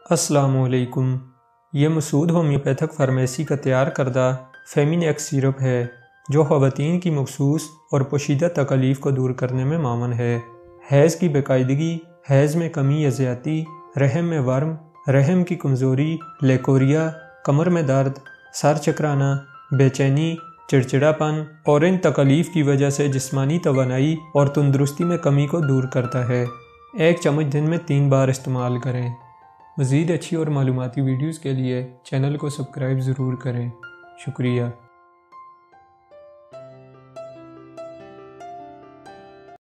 अस्सलामुअलैकुम। ये Masood homeopathic pharmacy का तैयार करदा फेमिनेक्स सिरप है जो ख़वातीन की मखसूस और पोशीदा तकलीफ़ को दूर करने में मामन है। हैज़ की बेकायदगी, हैज़ में कमी या ज़्यादती, रहम में वर्म, रहम की कमज़ोरी, लेकोरिया, कमर में दर्द, सर चकराना, बेचैनी, चिड़चिड़ापन और इन तकलीफ़ की वजह से जिस्मानी तवानाई और तंदुरुस्ती में कमी को दूर करता है। 1 चम्मच दिन में 3 बार इस्तेमाल करें। मज़ीद अच्छी और मालूमाती वीडियोज़ के लिए चैनल को सब्सक्राइब ज़रूर करें। शुक्रिया।